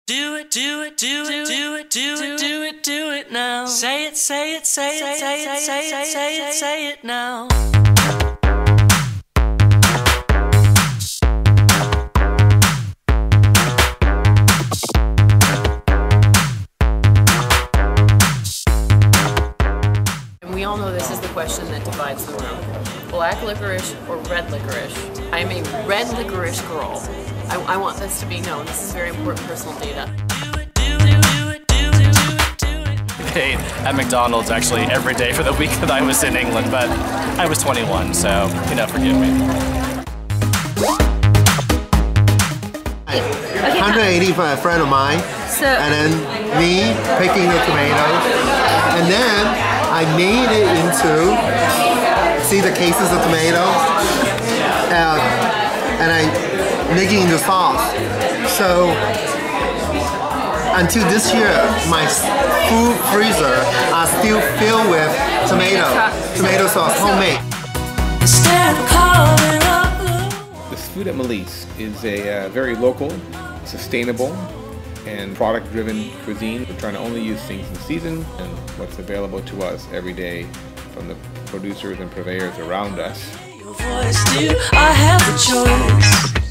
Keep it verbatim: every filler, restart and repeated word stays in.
Do it, do it, do it, do it, do it, do it, do it now. Say it, say it, say it, say it, say it, say it, say it now. We all know this is the question that divides the room. Black licorice or red licorice? I am a red licorice girl. I, I want this to be known. This is very important personal data. I ate at McDonald's actually every day for the week that I was in England, but I was twenty-one, so, you know, forgive me. one hundred eighty for a friend of mine, So, and then me picking the tomatoes, and then I made it into, see the cases of tomatoes, and, and I making the sauce. So until this year, my food freezer are still filled with tomato, tomato sauce, homemade. This food at Melisse is a uh, very local, sustainable, and product-driven cuisine. We're trying to only use things in season and what's available to us every day from the producers and purveyors around us. Your voice, do I have a choice?